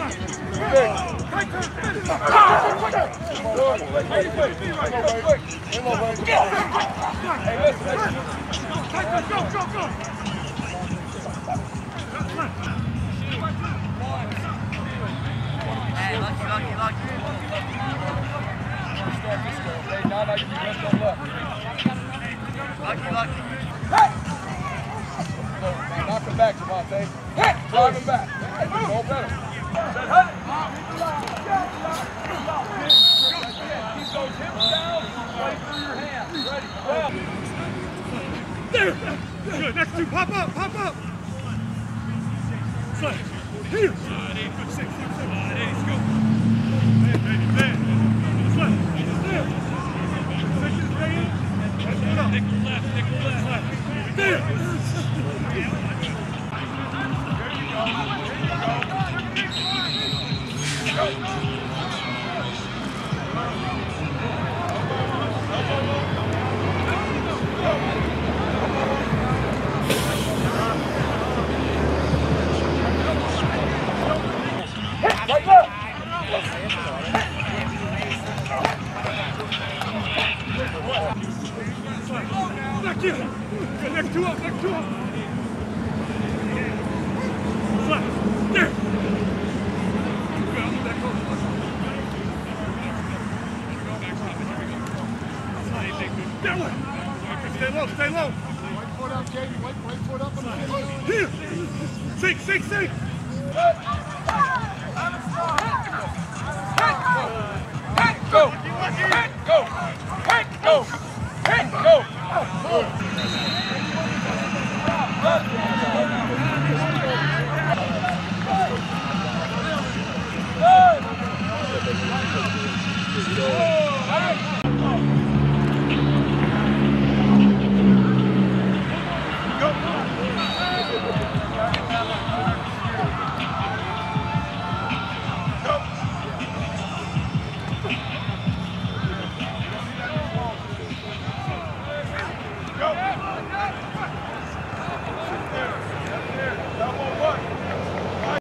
Knock him back, Javontae. Drive him back. Go better. Keep those hips down. Play through your hands. Ready. There. Good. Next two. Pop up. Pop up. Slide. Here. Slide. 8 foot 6. Slide. 8. Go. There. Slide. There. Section stay in. Nickel left. Nickel left. Slide. There. Next two up, next two up. Slide. There. That way. Stay low, stay low. Right foot up, JD. Right foot up. Here. Sink.